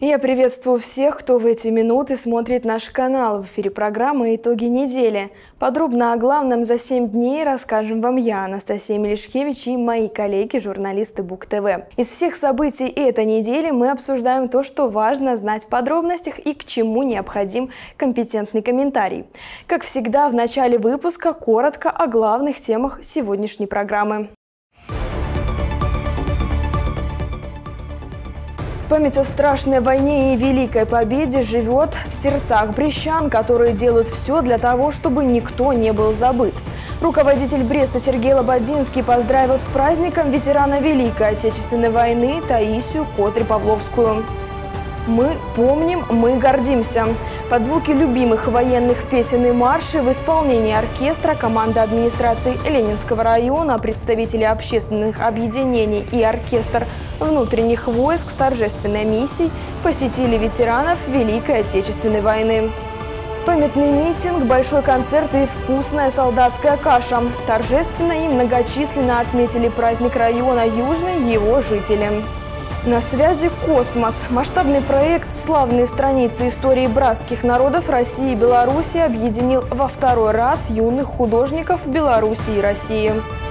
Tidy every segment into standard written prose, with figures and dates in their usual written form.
Я приветствую всех, кто в эти минуты смотрит наш канал. В эфире программа «Итоги недели». Подробно о главном за 7 дней расскажем вам я, Анастасия Мелешкевич, и мои коллеги, журналисты Бук ТВ. Из всех событий этой недели мы обсуждаем то, что важно знать в подробностях и к чему необходим компетентный комментарий. Как всегда, в начале выпуска коротко о главных темах сегодняшней программы. Память о страшной войне и великой победе живет в сердцах брестчан, которые делают все для того, чтобы никто не был забыт. Руководитель Бреста Сергей Лободинский поздравил с праздником ветерана Великой Отечественной войны Таисию Козырь-Павловскую. Мы помним, мы гордимся. Под звуки любимых военных песен и маршей в исполнении оркестра команда администрации Ленинского района, представители общественных объединений и оркестр внутренних войск с торжественной миссией посетили ветеранов Великой Отечественной войны. Памятный митинг, большой концерт и вкусная солдатская каша. Торжественно и многочисленно отметили праздник района Южный его жители. На связи «Космос». Масштабный проект «Славные страницы истории братских народов России и Беларуси» объединил во второй раз юных художников Беларуси и России.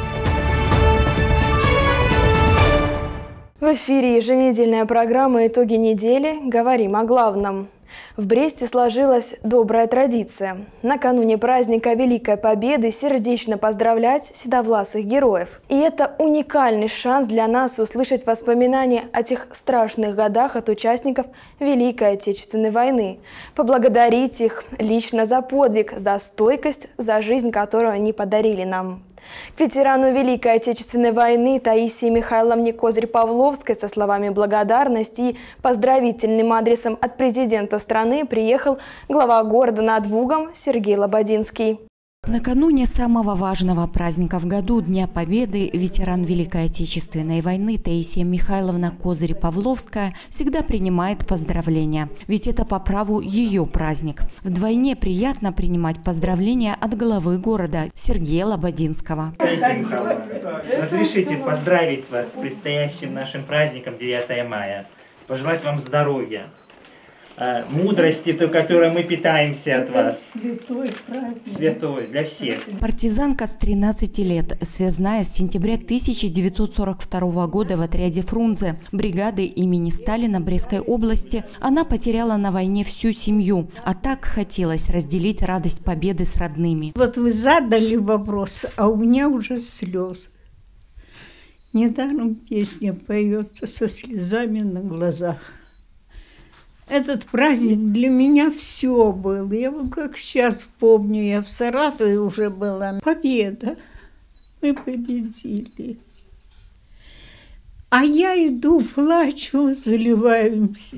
В эфире еженедельная программа «Итоги недели». Говорим о главном. В Бресте сложилась добрая традиция. Накануне праздника Великой Победы сердечно поздравлять седовласых героев. И это уникальный шанс для нас услышать воспоминания о тех страшных годах от участников Великой Отечественной войны. Поблагодарить их лично за подвиг, за стойкость, за жизнь, которую они подарили нам. К ветерану Великой Отечественной войны Таисии Михайловне Козырь-Павловской со словами благодарности и поздравительным адресом от президента страны приехал глава города над Бугом Сергей Лободинский. Накануне самого важного праздника в году, Дня Победы, ветеран Великой Отечественной войны Таисия Михайловна Козырь-Павловская всегда принимает поздравления, ведь это по праву ее праздник. Вдвойне приятно принимать поздравления от главы города Сергея Лободинского. Таисия Михайловна, разрешите поздравить вас с предстоящим нашим праздником 9 мая, пожелать вам здоровья, мудрости, той, которой мы питаемся от вас. Святой праздник. Святой для всех. Партизанка с 13 лет, связная с сентября 1942 года в отряде Фрунзе, бригады имени Сталина Брестской области, она потеряла на войне всю семью, а так хотелось разделить радость победы с родными. Вот вы задали вопрос, а у меня уже слезы. Недаром песня поется со слезами на глазах. Этот праздник для меня все был. Я вот как сейчас помню, я в Саратове уже была. Победа. Мы победили. А я иду, плачу, заливаемся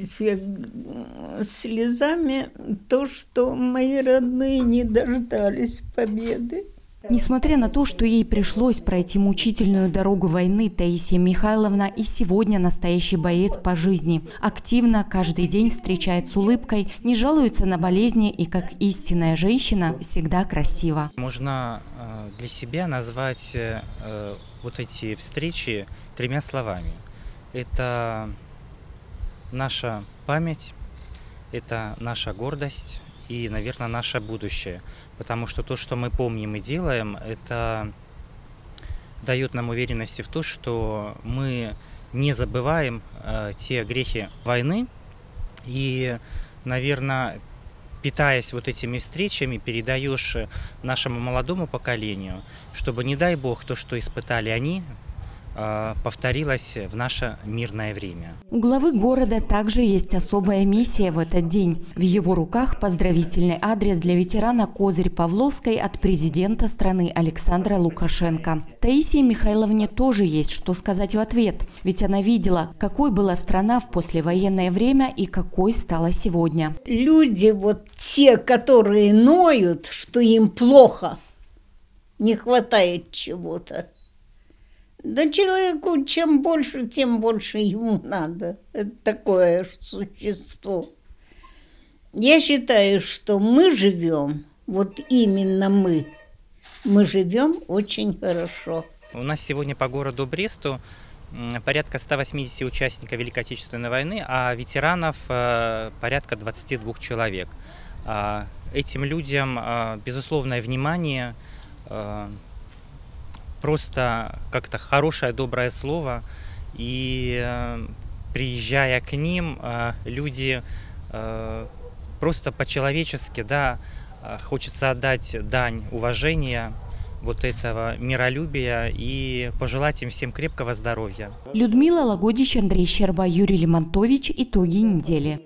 слезами. То, что мои родные не дождались победы. Несмотря на то, что ей пришлось пройти мучительную дорогу войны, Таисия Михайловна и сегодня настоящий боец по жизни. Активно каждый день встречает с улыбкой, не жалуется на болезни и, как истинная женщина, всегда красива. Можно для себя назвать вот эти встречи 3 словами. Это наша память, это наша гордость и, наверное, наше будущее. Потому что то, что мы помним и делаем, это дает нам уверенности в том, что мы не забываем те грехи войны. И, наверное, питаясь вот этими встречами, передаешь нашему молодому поколению, чтобы, не дай Бог, то, что испытали они, повторилось в наше мирное время. У главы города также есть особая миссия в этот день. В его руках поздравительный адрес для ветерана Козырь-Павловской от президента страны Александра Лукашенко. Таисии Михайловне тоже есть что сказать в ответ, ведь она видела, какой была страна в послевоенное время и какой стала сегодня. Люди, вот те, которые ноют, что им плохо, не хватает чего-то. Да человеку чем больше, тем больше ему надо. Это такое существо. Я считаю, что мы живем, вот именно мы живем очень хорошо. У нас сегодня по городу Бресту порядка 180 участников Великой Отечественной войны, а ветеранов порядка 22 человек. Этим людям безусловное внимание, просто как-то хорошее, доброе слово. И приезжая к ним, люди просто по-человечески, да, хочется отдать дань уважения, вот этого миролюбия и пожелать им всем крепкого здоровья. Людмила Лагодич, Андрей Щерба, Юрий Лимонтович. Итоги недели.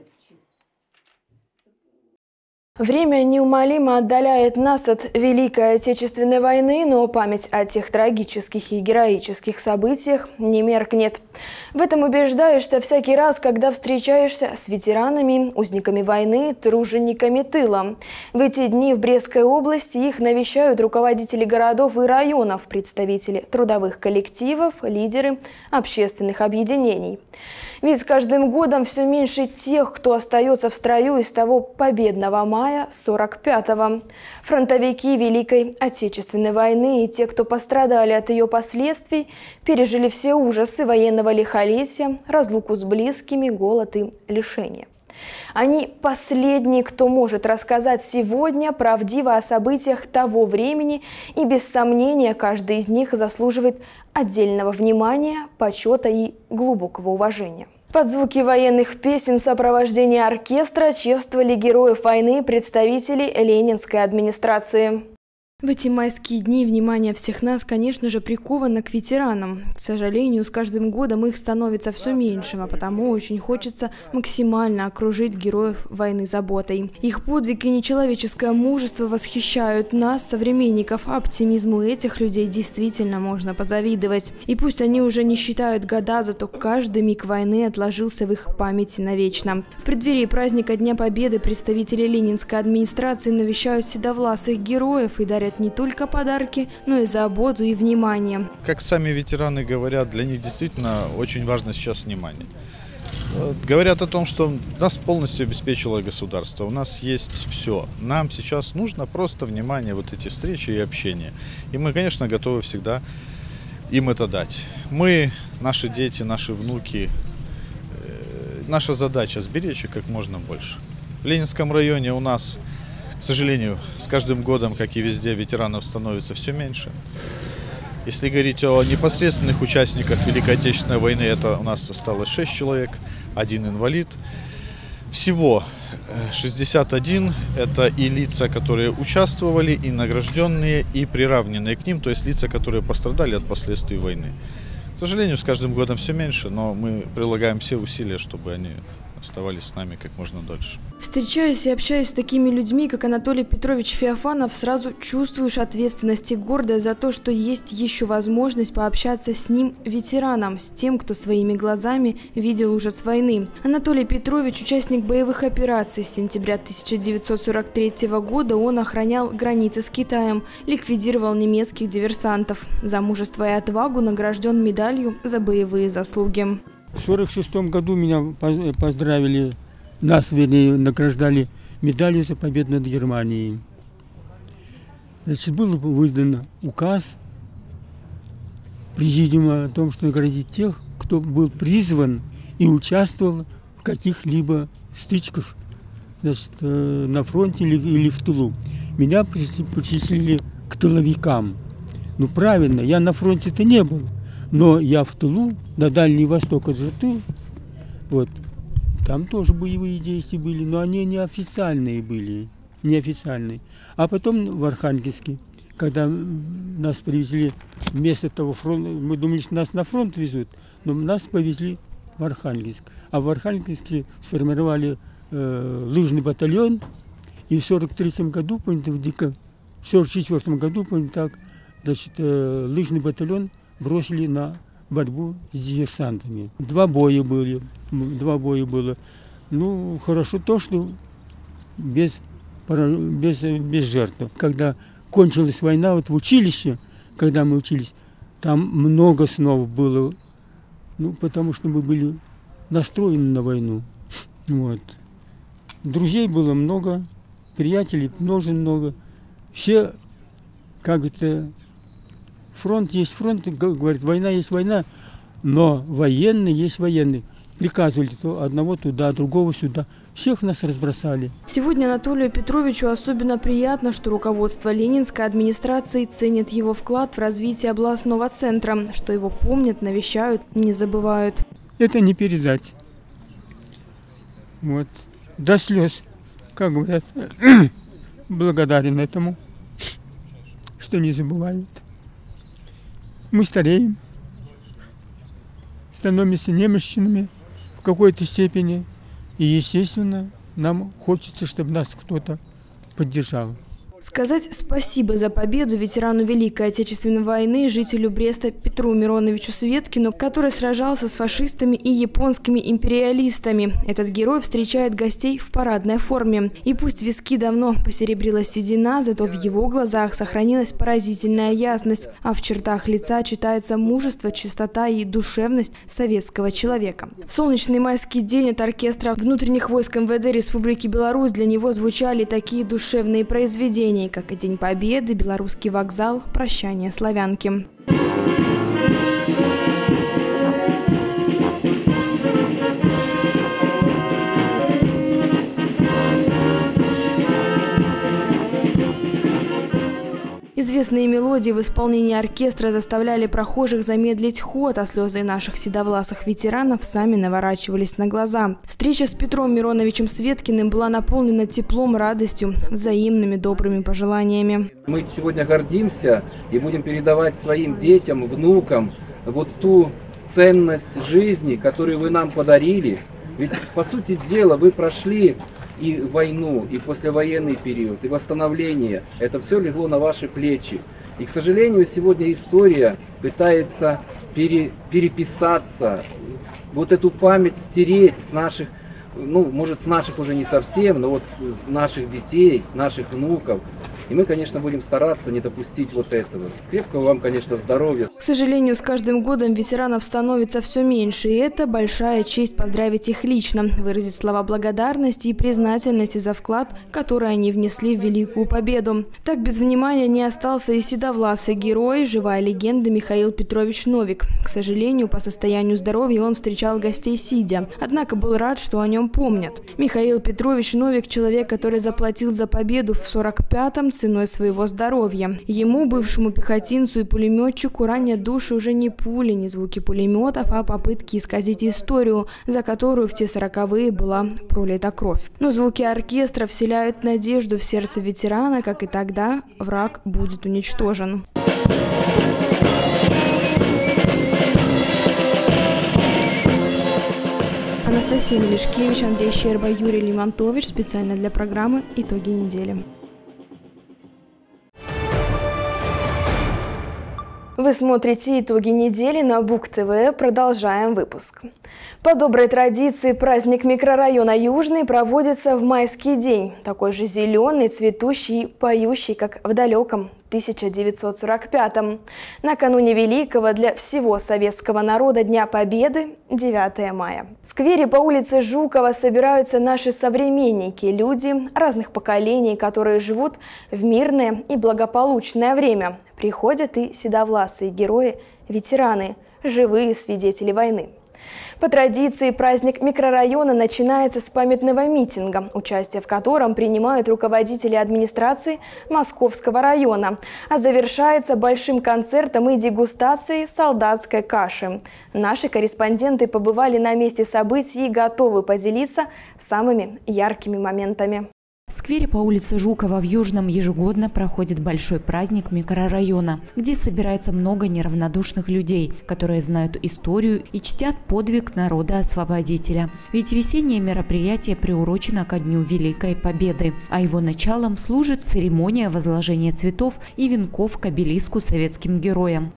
Время неумолимо отдаляет нас от Великой Отечественной войны, но память о тех трагических и героических событиях не меркнет. В этом убеждаешься всякий раз, когда встречаешься с ветеранами, узниками войны, тружениками тыла. В эти дни в Брестской области их навещают руководители городов и районов, представители трудовых коллективов, лидеры общественных объединений. Ведь с каждым годом все меньше тех, кто остается в строю из того победного мая 45-го. Фронтовики Великой Отечественной войны и те, кто пострадали от ее последствий, пережили все ужасы военного лихолетия, разлуку с близкими, голод и лишение. Они последние, кто может рассказать сегодня правдиво о событиях того времени, и без сомнения каждый из них заслуживает отдельного внимания, почета и глубокого уважения. Под звуки военных песен в сопровождении оркестра чествовали героев войны представители ленинской администрации. В эти майские дни внимание всех нас, конечно же, приковано к ветеранам. К сожалению, с каждым годом их становится все меньше, а потому очень хочется максимально окружить героев войны заботой. Их подвиг и нечеловеческое мужество восхищают нас, современников, а оптимизму этих людей действительно можно позавидовать. И пусть они уже не считают года, зато каждый миг войны отложился в их памяти навечно. В преддверии праздника Дня Победы представители ленинской администрации навещают седовласых героев и дарят не только подарки, но и заботу и внимание. Как сами ветераны говорят, для них действительно очень важно сейчас внимание. Говорят о том, что нас полностью обеспечило государство, у нас есть все. Нам сейчас нужно просто внимание, вот эти встречи и общение. И мы, конечно, готовы всегда им это дать. Мы, наши дети, наши внуки, наша задача сберечь их как можно больше. В Ленинском районе у нас, к сожалению, с каждым годом, как и везде, ветеранов становится все меньше. Если говорить о непосредственных участниках Великой Отечественной войны, это у нас осталось 6 человек, 1 инвалид. Всего 61 – это и лица, которые участвовали, и награжденные, и приравненные к ним, то есть лица, которые пострадали от последствий войны. К сожалению, с каждым годом все меньше, но мы прилагаем все усилия, чтобы они оставались с нами как можно дольше. Встречаясь и общаясь с такими людьми, как Анатолий Петрович Феофанов, сразу чувствуешь ответственность и гордость за то, что есть еще возможность пообщаться с ним, ветераном, с тем, кто своими глазами видел ужас войны. Анатолий Петрович – участник боевых операций. С сентября 1943 года он охранял границы с Китаем, ликвидировал немецких диверсантов. За мужество и отвагу награжден медалью за боевые заслуги. В 1946 году меня поздравили, нас, вернее, награждали медалью за победу над Германией. Значит, был выдан указ президиума о том, что наградить тех, кто был призван и участвовал в каких-либо стычках, значит, на фронте или в тылу. Меня причислили к тыловикам. Ну правильно, я на фронте-то не был. Но я в тылу, на Дальний Восток, это же тыл, вот, там тоже боевые действия были, но они неофициальные были, неофициальные. А потом в Архангельске, когда нас привезли вместо того фронта, мы думали, что нас на фронт везут, но нас повезли в Архангельск. А в Архангельске сформировали лыжный батальон, и в 1943 году, в 1944 году, так, значит, лыжный батальон бросили на борьбу с диверсантами. Два боя было. Ну, хорошо то, что без жертв. Когда кончилась война, вот в училище, когда мы учились, там много снов было, ну, потому что мы были настроены на войну. Вот. Друзей было много, приятелей тоже много. Все, как это, фронт есть фронт, говорит, война есть война, Но военный есть военный. Приказывали то одного туда, другого сюда. Всех нас разбросали. Сегодня Анатолию Петровичу особенно приятно, что руководство ленинской администрации ценит его вклад в развитие областного центра, что его помнят, навещают, не забывают. Это не передать. Вот. До слез, как говорят, благодарен этому, что не забывают. Мы стареем, становимся немощными в какой-то степени. И, естественно, нам хочется, чтобы нас кто-то поддержал. Сказать спасибо за победу ветерану Великой Отечественной войны, жителю Бреста Петру Мироновичу Светкину, который сражался с фашистами и японскими империалистами. Этот герой встречает гостей в парадной форме. И пусть виски давно посеребрила седина, зато в его глазах сохранилась поразительная ясность, а в чертах лица читается мужество, чистота и душевность советского человека. В солнечный майский день от оркестра внутренних войск МВД Республики Беларусь для него звучали такие душевные произведения, как и День Победы, Белорусский вокзал, Прощание славянки. Известные мелодии в исполнении оркестра заставляли прохожих замедлить ход, а слезы наших седовласых ветеранов сами наворачивались на глаза. Встреча с Петром Мироновичем Светкиным была наполнена теплом, радостью, взаимными добрыми пожеланиями. Мы сегодня гордимся и будем передавать своим детям, внукам вот ту ценность жизни, которую вы нам подарили. Ведь, по сути дела, вы прошли и войну, и послевоенный период, и восстановление. Это все легло на ваши плечи. И, к сожалению, сегодня история пытается переписаться, вот эту память стереть с наших, ну, может, с наших уже не совсем, но вот с наших детей, наших внуков. И мы, конечно, будем стараться не допустить вот этого. Крепкого вам, конечно, здоровья. К сожалению, с каждым годом ветеранов становится все меньше, и это большая честь поздравить их лично, выразить слова благодарности и признательности за вклад, который они внесли в Великую Победу. Так без внимания не остался и седовласый герой, живая легенда Михаил Петрович Новик. К сожалению, по состоянию здоровья он встречал гостей сидя, однако был рад, что о нем помнят. Михаил Петрович Новик – человек, который заплатил за победу в 45-м ценой своего здоровья. Ему, бывшему пехотинцу и пулеметчику, ранят души уже не пули, не звуки пулеметов, а попытки исказить историю, за которую в те 40-е была пролита кровь. Но звуки оркестра вселяют надежду в сердце ветерана, как и тогда враг будет уничтожен. Анастасия Мелешкевич, Андрей Щерба, Юрий Лимонтович. Специально для программы «Итоги недели». Вы смотрите «Итоги недели» на Бук-ТВ. Продолжаем выпуск. По доброй традиции праздник микрорайона Южный проводится в майский день. Такой же зеленый, цветущий, поющий, как в далеком 1945-м. Накануне великого для всего советского народа Дня Победы 9 мая. В сквере по улице Жукова собираются наши современники, люди разных поколений, которые живут в мирное и благополучное время. Приходят и седовласые герои, ветераны, живые свидетели войны. По традиции праздник микрорайона начинается с памятного митинга, участие в котором принимают руководители администрации Московского района, а завершается большим концертом и дегустацией солдатской каши. Наши корреспонденты побывали на месте событий и готовы поделиться самыми яркими моментами. В сквере по улице Жукова в Южном ежегодно проходит большой праздник микрорайона, где собирается много неравнодушных людей, которые знают историю и чтят подвиг народа-освободителя. Ведь весеннее мероприятие приурочено ко Дню Великой Победы, а его началом служит церемония возложения цветов и венков к обелиску советским героям.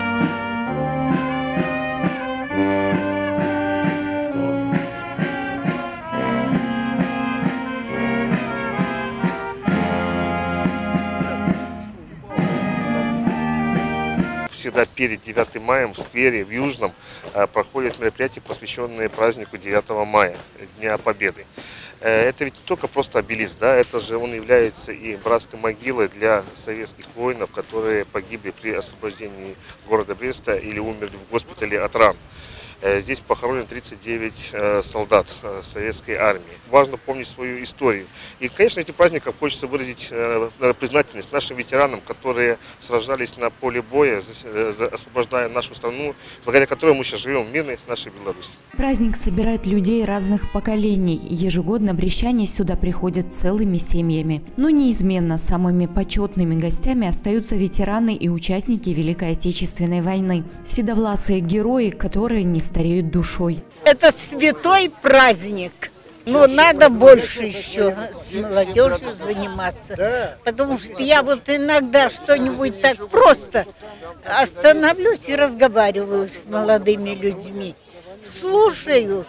Всегда перед 9 маем в сквере в Южном проходят мероприятия, посвященные празднику 9 мая, Дня Победы. Это ведь не только просто обелиск, да, это же он является и братской могилой для советских воинов, которые погибли при освобождении города Бреста или умерли в госпитале от ран. Здесь похоронено 39 солдат советской армии. Важно помнить свою историю. И, конечно, этим праздником хочется выразить признательность нашим ветеранам, которые сражались на поле боя, освобождая нашу страну, благодаря которой мы сейчас живем в мирной нашей Беларуси. Праздник собирает людей разных поколений. Ежегодно брестяне сюда приходят целыми семьями. Но неизменно самыми почетными гостями остаются ветераны и участники Великой Отечественной войны. Седовласые герои, которые не стареют душой. Это святой праздник. Но надо больше еще с молодежью заниматься. Потому что я вот иногда что-нибудь так просто остановлюсь и разговариваю с молодыми людьми. Слушают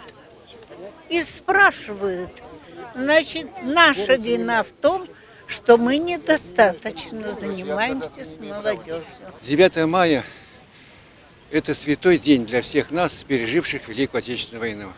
и спрашивают. Значит, наша вина в том, что мы недостаточно занимаемся с молодежью. 9 мая – это святой день для всех нас, переживших Великую Отечественную войну.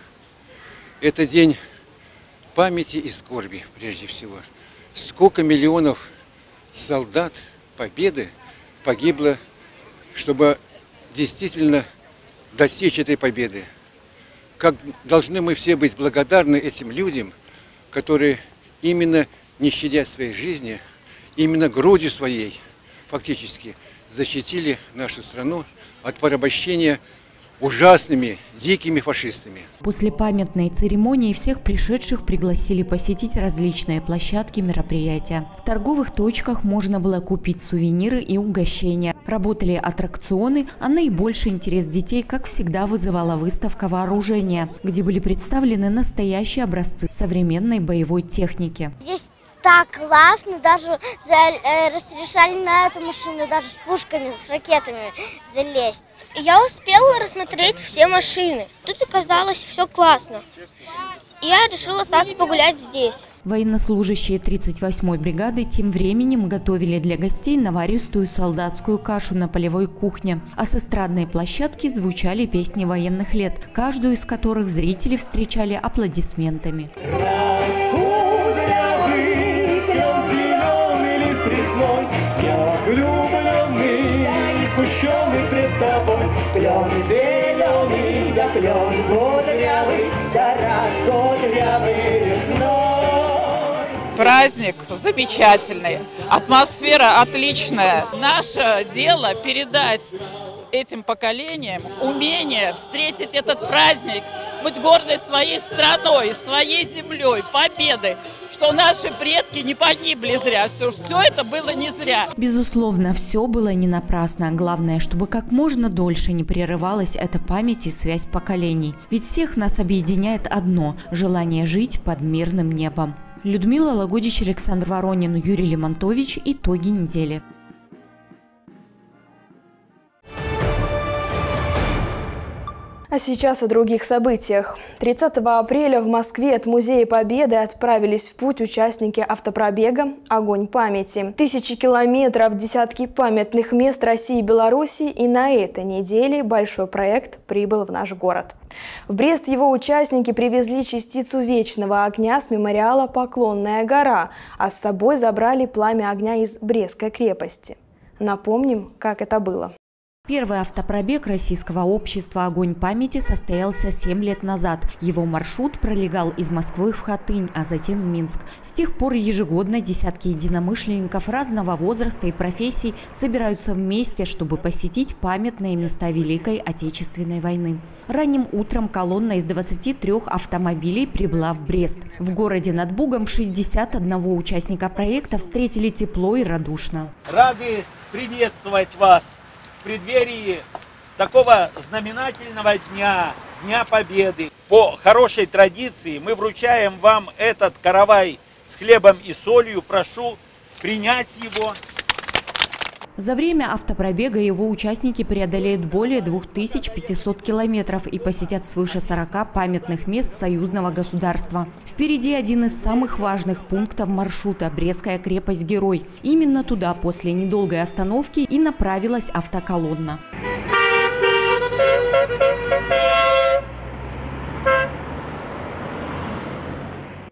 Это день памяти и скорби, прежде всего. Сколько миллионов солдат Победы погибло, чтобы действительно достичь этой победы. Как должны мы все быть благодарны этим людям, которые именно не щадя своей жизни, именно грудью своей фактически защитили нашу страну от порабощения ужасными, дикими фашистами. После памятной церемонии всех пришедших пригласили посетить различные площадки мероприятия. В торговых точках можно было купить сувениры и угощения. Работали аттракционы, а наибольший интерес детей, как всегда, вызывала выставка вооружения, где были представлены настоящие образцы современной боевой техники. Здесь так классно, даже разрешали на эту машину, даже с пушками, с ракетами залезть. Я успела рассмотреть все машины. Тут оказалось все классно. И я решила остаться погулять здесь. Военнослужащие 38-й бригады тем временем готовили для гостей наваристую солдатскую кашу на полевой кухне. А с эстрадной площадки звучали песни военных лет, каждую из которых зрители встречали аплодисментами. Я влюбленный, я смущенный пред тобой. Клен зеленый, да клен кудрявый, да раскудрявый весной. Праздник замечательный, атмосфера отличная. Наше дело передать этим поколениям умение встретить этот праздник, быть гордой своей страной, своей землей, победой, что наши предки не погибли зря, все это было не зря. Безусловно, все было не напрасно. Главное, чтобы как можно дольше не прерывалась эта память и связь поколений. Ведь всех нас объединяет одно – желание жить под мирным небом. Людмила Лагодич, Александр Воронин, Юрий Лемонтович. Итоги недели. А сейчас о других событиях. 30 апреля в Москве от Музея Победы отправились в путь участники автопробега «Огонь памяти». Тысячи километров, десятки памятных мест России и Беларуси, и на этой неделе большой проект прибыл в наш город. В Брест его участники привезли частицу вечного огня с мемориала «Поклонная гора», а с собой забрали пламя огня из Брестской крепости. Напомним, как это было. Первый автопробег российского общества «Огонь памяти» состоялся 7 лет назад. Его маршрут пролегал из Москвы в Хатынь, а затем в Минск. С тех пор ежегодно десятки единомышленников разного возраста и профессий собираются вместе, чтобы посетить памятные места Великой Отечественной войны. Ранним утром колонна из 23 автомобилей прибыла в Брест. В городе над Бугом 61 участника проекта встретили тепло и радушно. Рады приветствовать вас в преддверии такого знаменательного дня, Дня Победы. По хорошей традиции мы вручаем вам этот каравай с хлебом и солью. Прошу принять его. За время автопробега его участники преодолеют более 2500 километров и посетят свыше 40 памятных мест союзного государства. Впереди один из самых важных пунктов маршрута – Брестская крепость-Герой. Именно туда после недолгой остановки и направилась автоколонна.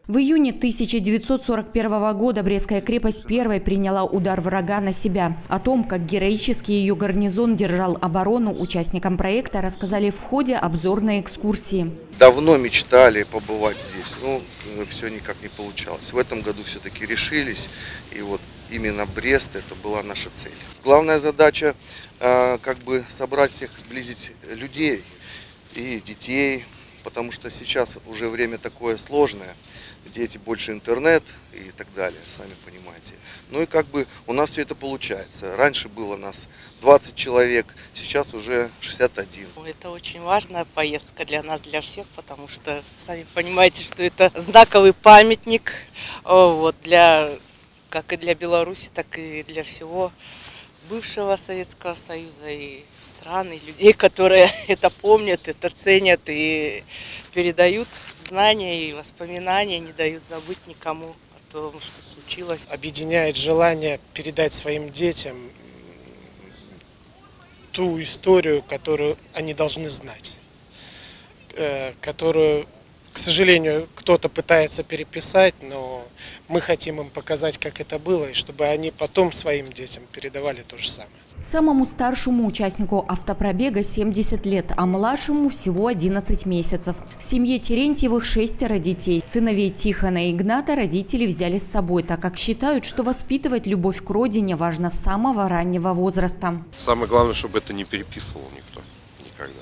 В июне 1941 года Брестская крепость первой приняла удар врага на себя. О том, как героически ее гарнизон держал оборону, участникам проекта рассказали в ходе обзорной экскурсии. Давно мечтали побывать здесь, но все никак не получалось. В этом году все-таки решились, и вот именно Брест это была наша цель. Главная задача как бы собрать всех, сблизить людей и детей, потому что сейчас уже время такое сложное. Дети больше интернет и так далее, сами понимаете. Ну и как бы у нас все это получается. Раньше было нас 20 человек, сейчас уже 61. Это очень важная поездка для нас, для всех, потому что, сами понимаете, что это знаковый памятник вот, как и для Беларуси, так и для всего бывшего Советского Союза и стран, и людей, которые это помнят, это ценят и передают знания и воспоминания, не дают забыть никому о том, что случилось. Объединяет желание передать своим детям ту историю, которую они должны знать, которую, к сожалению, кто-то пытается переписать, но мы хотим им показать, как это было, и чтобы они потом своим детям передавали то же самое. Самому старшему участнику автопробега 70 лет, а младшему всего 11 месяцев. В семье Терентьевых 6 детей. Сыновей Тихона и Игната родители взяли с собой, так как считают, что воспитывать любовь к родине важно с самого раннего возраста. Самое главное, чтобы это не переписывал никто никогда.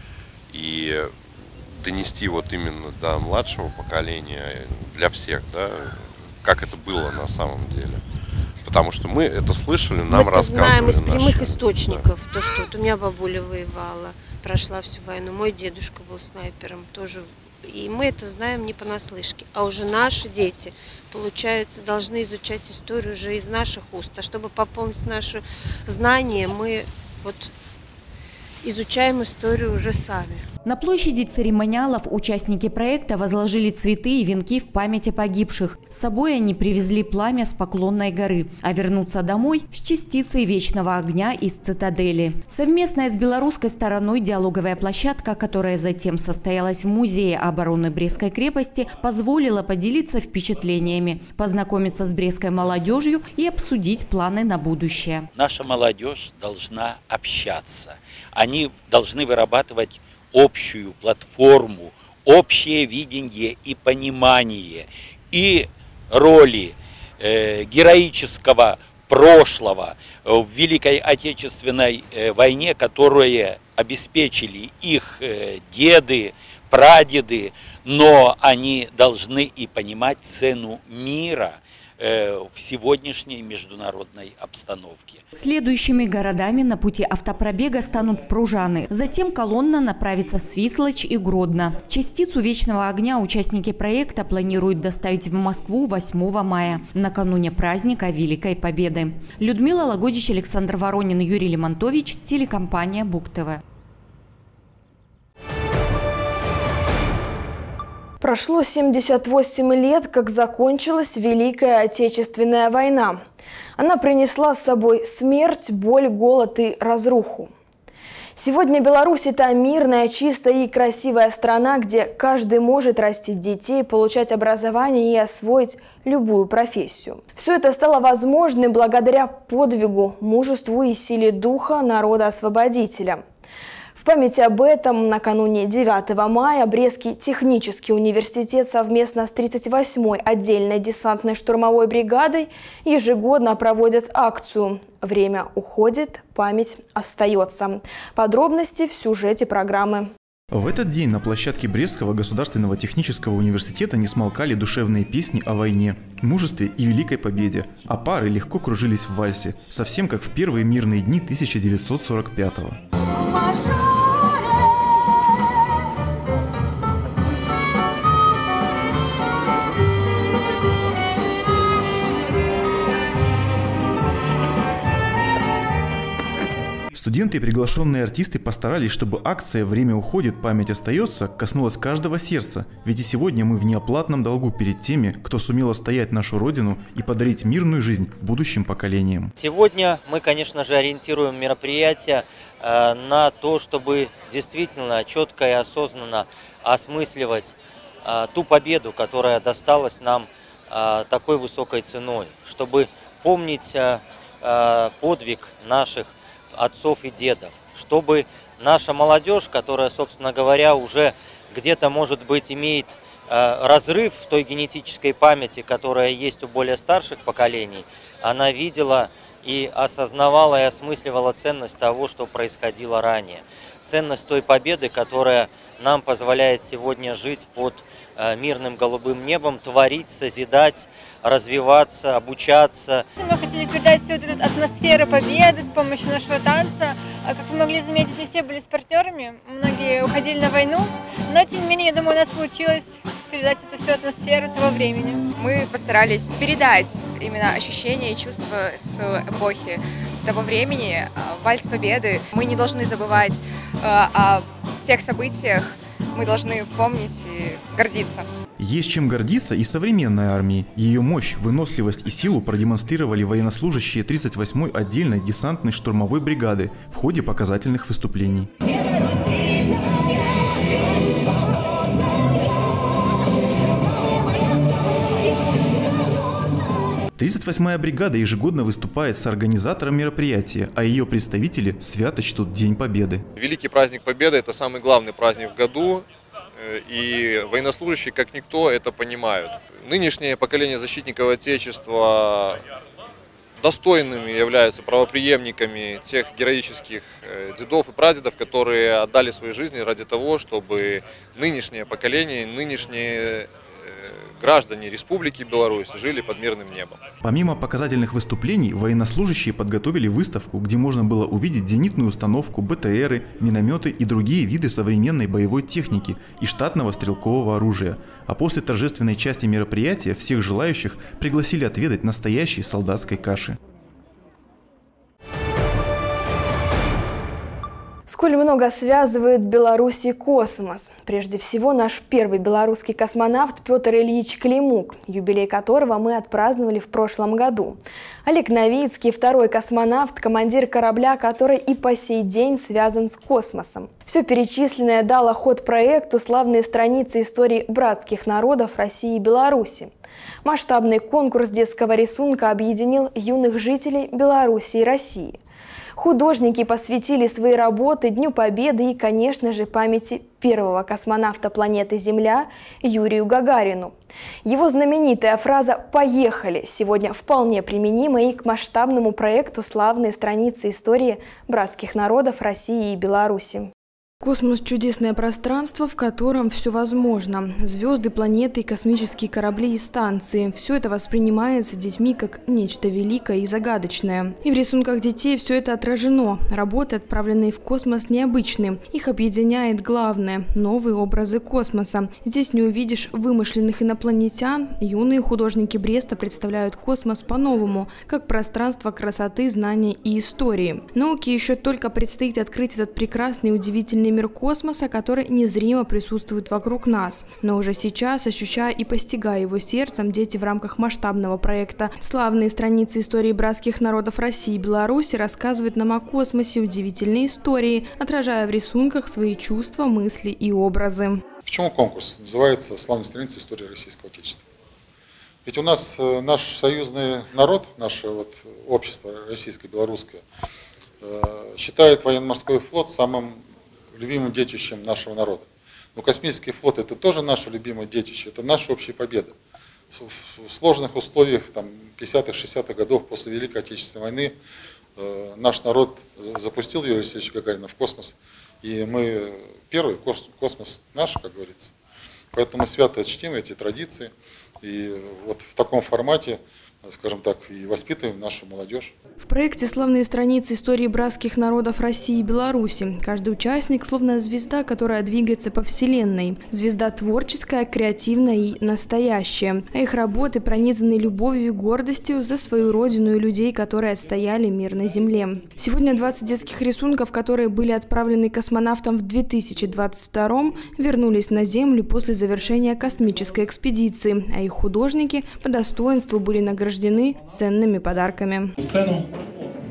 И донести вот именно до младшего поколения, для всех, да, как это было на самом деле. Потому что мы это слышали, нам рассказывали. Мы знаем из прямых источников, да. То, что вот у меня бабуля воевала, прошла всю войну, мой дедушка был снайпером тоже. И мы это знаем не понаслышке. А уже наши дети, получается, должны изучать историю уже из наших уст. А чтобы пополнить наши знания, мы вот изучаем историю уже сами. На площади церемониалов участники проекта возложили цветы и венки в память о погибших. С собой они привезли пламя с Поклонной горы, а вернуться домой с частицей вечного огня из цитадели. Совместная с белорусской стороной диалоговая площадка, которая затем состоялась в Музее обороны Брестской крепости, позволила поделиться впечатлениями, познакомиться с брестской молодежью и обсудить планы на будущее. Наша молодежь должна общаться. Они должны вырабатывать общую платформу, общее видение и понимание и роли героического прошлого в Великой Отечественной войне, которые обеспечили их деды, прадеды, но они должны и понимать цену мира в сегодняшней международной обстановке. Следующими городами на пути автопробега станут Пружаны. Затем колонна направится в Свислочь и Гродно. Частицу вечного огня участники проекта планируют доставить в Москву 8 мая, накануне праздника Великой Победы. Людмила Лагодич, Александр Воронин, Юрий Лемонтович, телекомпания Бук-ТВ. Прошло 78 лет, как закончилась Великая Отечественная война. Она принесла с собой смерть, боль, голод и разруху. Сегодня Беларусь – это мирная, чистая и красивая страна, где каждый может растить детей, получать образование и освоить любую профессию. Все это стало возможным благодаря подвигу, мужеству и силе духа народа-освободителя. В память об этом накануне 9 мая Брестский технический университет совместно с 38-й отдельной десантной штурмовой бригадой ежегодно проводят акцию «Время уходит, память остается». Подробности в сюжете программы. В этот день на площадке Брестского государственного технического университета не смолкали душевные песни о войне, мужестве и великой победе, а пары легко кружились в вальсе, совсем как в первые мирные дни 1945-го. Студенты и приглашенные артисты постарались, чтобы акция «Время уходит, память остается» коснулась каждого сердца, ведь и сегодня мы в неоплатном долгу перед теми, кто сумел отстоять нашу Родину и подарить мирную жизнь будущим поколениям. Сегодня мы, конечно же, ориентируем мероприятие на то, чтобы действительно четко и осознанно осмысливать ту победу, которая досталась нам такой высокой ценой, чтобы помнить подвиг наших отцов и дедов, чтобы наша молодежь, которая, собственно говоря, уже где-то, может быть, имеет разрыв в той генетической памяти, которая есть у более старших поколений, она видела и осознавала и осмысливала ценность того, что происходило ранее. Ценность той победы, которая нам позволяет сегодня жить под мирным голубым небом, творить, созидать, развиваться, обучаться. Мы хотели передать всю эту атмосферу победы с помощью нашего танца. Как вы могли заметить, не все были с партнерами, многие уходили на войну, но тем не менее, я думаю, у нас получилось передать эту всю атмосферу того времени. Мы постарались передать именно ощущения и чувства с эпохи того времени, вальс победы. Мы не должны забывать о тех событиях, мы должны помнить и гордиться. Есть чем гордиться и современной армии. Ее мощь, выносливость и силу продемонстрировали военнослужащие 38-й отдельной десантной штурмовой бригады в ходе показательных выступлений. 38-я бригада ежегодно выступает с организатором мероприятия, а ее представители свято чтут День Победы. Великий праздник Победы – это самый главный праздник в году, и военнослужащие, как никто, это понимают. Нынешнее поколение защитников Отечества достойными являются правопреемниками тех героических дедов и прадедов, которые отдали свои жизни ради того, чтобы нынешнее поколение, нынешние граждане Республики Беларусь жили под мирным небом. Помимо показательных выступлений, военнослужащие подготовили выставку, где можно было увидеть зенитную установку, БТРы, минометы и другие виды современной боевой техники и штатного стрелкового оружия. А после торжественной части мероприятия всех желающих пригласили отведать настоящей солдатской каши. Сколь много связывает Беларусь и космос. Прежде всего, наш первый белорусский космонавт Петр Ильич Климук, юбилей которого мы отпраздновали в прошлом году. Олег Новицкий – второй космонавт, командир корабля, который и по сей день связан с космосом. Все перечисленное дало ход проекту «Славные страницы истории братских народов России и Беларуси». Масштабный конкурс детского рисунка объединил юных жителей Беларуси и России. Художники посвятили свои работы Дню Победы и, конечно же, памяти первого космонавта планеты Земля Юрию Гагарину. Его знаменитая фраза «Поехали» сегодня вполне применима и к масштабному проекту «Славные страницы истории братских народов России и Беларуси». Космос – чудесное пространство, в котором все возможно. Звезды, планеты, космические корабли и станции – все это воспринимается детьми как нечто великое и загадочное. И в рисунках детей все это отражено. Работы, отправленные в космос, необычны. Их объединяет главное – новые образы космоса. Здесь не увидишь вымышленных инопланетян. Юные художники Бреста представляют космос по-новому, как пространство красоты, знания и истории. Науке еще только предстоит открыть этот прекрасный и удивительный мир космоса, который незримо присутствует вокруг нас. Но уже сейчас, ощущая и постигая его сердцем, дети в рамках масштабного проекта «Славные страницы истории братских народов России и Беларуси» рассказывают нам о космосе удивительные истории, отражая в рисунках свои чувства, мысли и образы. Почему конкурс называется «Славные страницы истории российского отечества»? Ведь у нас наш союзный народ, наше общество российско-белорусское, считает военно-морской флот самым любимым детищем нашего народа. Но космический флот – это тоже наше любимое детище, это наша общая победа. В сложных условиях 50-х, 60-х годов после Великой Отечественной войны наш народ запустил Юрия Алексеевича Гагарина в космос. И мы первый космос наш, как говорится. Поэтому свято чтим эти традиции. И вот в таком формате, скажем так, и воспитываем нашу молодежь. В проекте «Славные страницы истории братских народов России и Беларуси» каждый участник словно звезда, которая двигается по вселенной. Звезда творческая, креативная и настоящая. А их работы пронизаны любовью и гордостью за свою родину и людей, которые отстояли мир на земле. Сегодня 20 детских рисунков, которые были отправлены космонавтам в 2022-м, вернулись на Землю после завершения космической экспедиции, а их художники по достоинству были награждены ценными подарками. Сцену.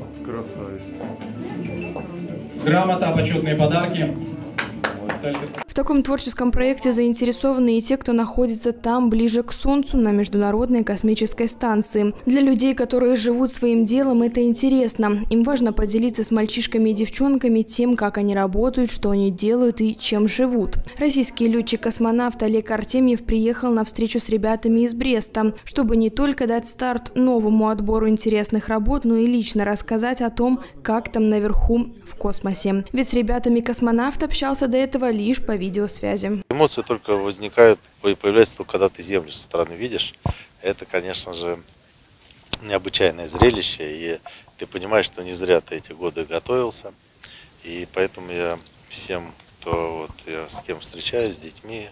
Красавец. Грамота, почетные подарки. В таком творческом проекте заинтересованы и те, кто находится там, ближе к Солнцу, на Международной космической станции. Для людей, которые живут своим делом, это интересно. Им важно поделиться с мальчишками и девчонками тем, как они работают, что они делают и чем живут. Российский летчик-космонавт Олег Артемьев приехал на встречу с ребятами из Бреста, чтобы не только дать старт новому отбору интересных работ, но и лично рассказать о том, как там наверху в космосе. Ведь с ребятами космонавт общался до этого лишь по видеосвязи. Эмоции только возникают и появляются только когда ты Землю со стороны видишь. Это, конечно же, необычайное зрелище, и ты понимаешь, что не зря ты эти годы готовился. И поэтому я всем, кто я с кем встречаюсь, с детьми,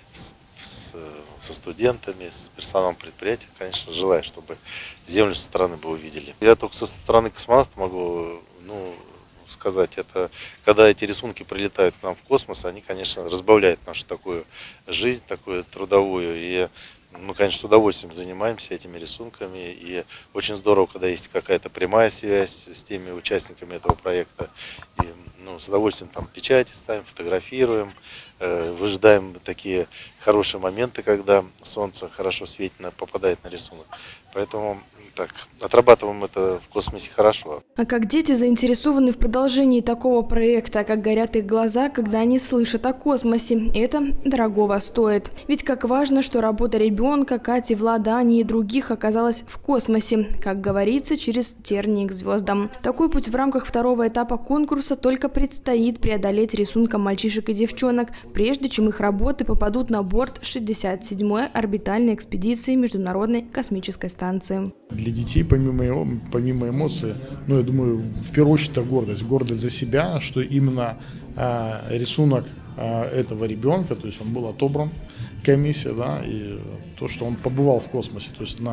со студентами, с персоналом предприятия, конечно, желаю, чтобы Землю со стороны бы увидели. Я только со стороны космонавта могу сказать, это когда эти рисунки прилетают к нам в космос, они, конечно, разбавляют нашу такую жизнь, такую трудовую. И мы, конечно, с удовольствием занимаемся этими рисунками. И очень здорово, когда есть какая-то прямая связь с теми участниками этого проекта. И с удовольствием там печати ставим, фотографируем, выжидаем такие хорошие моменты, когда солнце хорошо светит, попадает на рисунок. Поэтому так, отрабатываем это в космосе хорошо. А как дети заинтересованы в продолжении такого проекта, как горят их глаза, когда они слышат о космосе, это дорогого стоит. Ведь как важно, что работа ребенка, Кати, Влада, Ани и других оказалась в космосе, как говорится, через тернии к звездам. Такой путь в рамках второго этапа конкурса только предстоит преодолеть рисунком мальчишек и девчонок, прежде чем их работы попадут на борт 67-й орбитальной экспедиции Международной космической станции. Для детей, помимо эмоций, я думаю, в первую очередь это гордость. Гордость за себя, что именно рисунок этого ребенка, то есть он был отобран комиссией, да, и то, что он побывал в космосе, то есть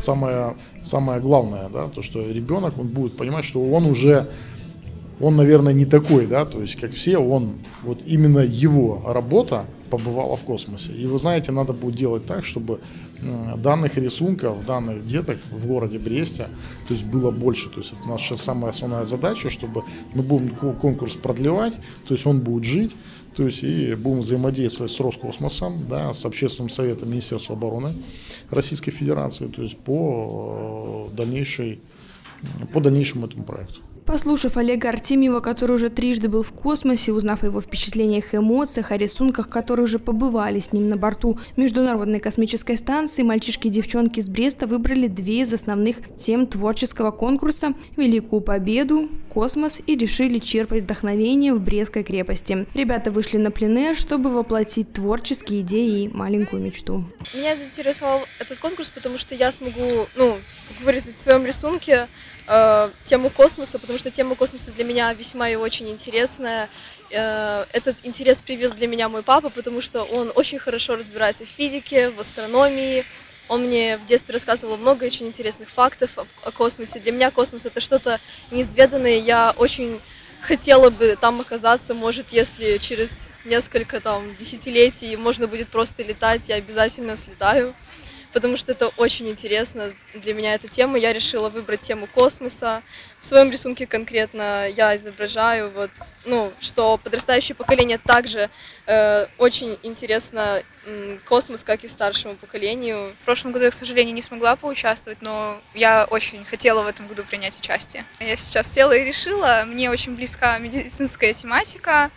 самое главное, да, то, что ребенок, он будет понимать, что он, наверное, не такой, да, то есть как все, именно его работа побывала в космосе. И вы знаете, надо будет делать так, чтобы данных рисунков, данных деток в городе Бресте, то есть было больше. То есть это наша самая основная задача, чтобы мы будем конкурс продлевать, то есть он будет жить, то есть и будем взаимодействовать с Роскосмосом, да, с Общественным советом Министерства обороны Российской Федерации, то есть по дальнейшему этому проекту. Послушав Олега Артемьева, который уже трижды был в космосе, узнав о его впечатлениях и эмоциях, о рисунках, которые уже побывали с ним на борту Международной космической станции, мальчишки и девчонки из Бреста выбрали две из основных тем творческого конкурса – Великую Победу, космос, и решили черпать вдохновение в Брестской крепости. Ребята вышли на пленэр, чтобы воплотить творческие идеи и маленькую мечту. Меня заинтересовал этот конкурс, потому что я смогу выразить в своем рисунке тему космоса, потому что тема космоса для меня весьма и очень интересная. Этот интерес привил для меня мой папа, потому что он очень хорошо разбирается в физике, в астрономии. Он мне в детстве рассказывал много очень интересных фактов о космосе. Для меня космос — это что-то неизведанное. Я очень хотела бы там оказаться, может, если через несколько десятилетий можно будет просто летать, я обязательно слетаю. Потому что это очень интересно. Для меня эта тема. Я решила выбрать тему космоса. В своем рисунке конкретно я изображаю, что подрастающее поколение также очень интересно космос, как и старшему поколению. В прошлом году я, к сожалению, не смогла поучаствовать, но я очень хотела в этом году принять участие. Я сейчас села и решила, мне очень близка медицинская тематика,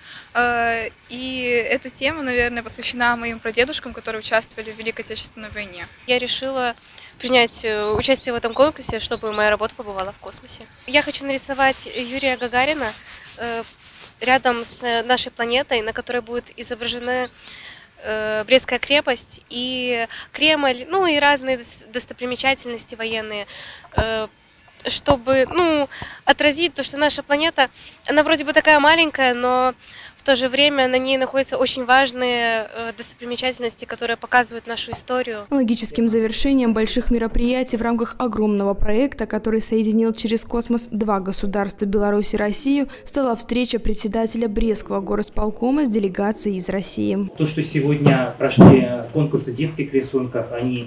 и эта тема, наверное, посвящена моим прадедушкам, которые участвовали в Великой Отечественной войне. Я решила принять участие в этом конкурсе, чтобы моя работа побывала в космосе. Я хочу нарисовать Юрия Гагарина рядом с нашей планетой, на которой будет изображена Брестская крепость и Кремль, и разные достопримечательности военные, чтобы отразить то, что наша планета, она вроде бы такая маленькая, но в то же время на ней находятся очень важные достопримечательности, которые показывают нашу историю. Логическим завершением больших мероприятий в рамках огромного проекта, который соединил через космос два государства, Беларусь и Россию, стала встреча председателя Брестского горосполкома с делегацией из России. То, что сегодня прошли конкурсы детских рисунков, они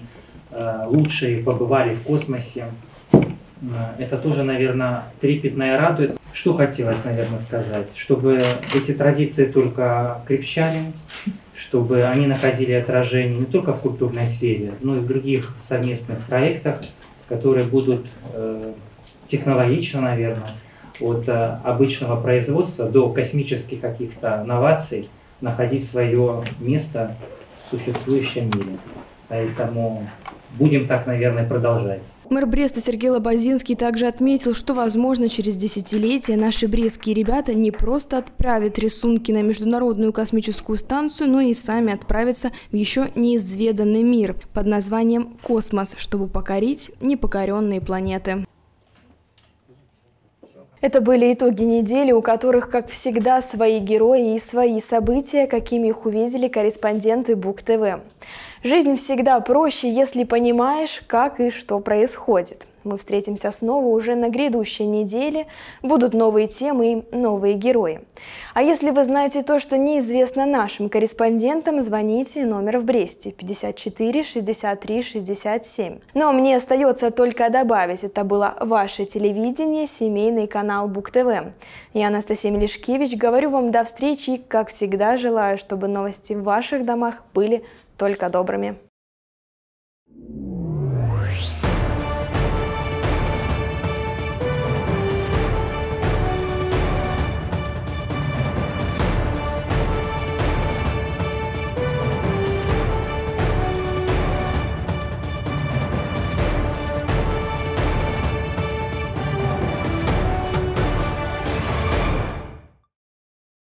лучшие побывали в космосе. Это тоже, наверное, трепетно и радует. Что хотелось, наверное, сказать? Чтобы эти традиции только крепчали, чтобы они находили отражение не только в культурной сфере, но и в других совместных проектах, которые будут технологично, наверное, от обычного производства до космических каких-то новаций находить свое место в существующем мире. Поэтому будем так, наверное, продолжать. Мэр Бреста Сергей Лободинский также отметил, что, возможно, через десятилетия наши брестские ребята не просто отправят рисунки на Международную космическую станцию, но и сами отправятся в еще неизведанный мир под названием «Космос», чтобы покорить непокоренные планеты. Это были итоги недели, у которых, как всегда, свои герои и свои события, какими их увидели корреспонденты Бук-ТВ. Жизнь всегда проще, если понимаешь, как и что происходит. Мы встретимся снова уже на грядущей неделе. Будут новые темы и новые герои. А если вы знаете то, что неизвестно нашим корреспондентам, звоните, номер в Бресте 54 63 67. Ну а мне остается только добавить, это было ваше телевидение, семейный канал Бук-ТВ. Я Анастасия Мелешкевич, говорю вам до встречи и, как всегда, желаю, чтобы новости в ваших домах были только добрыми.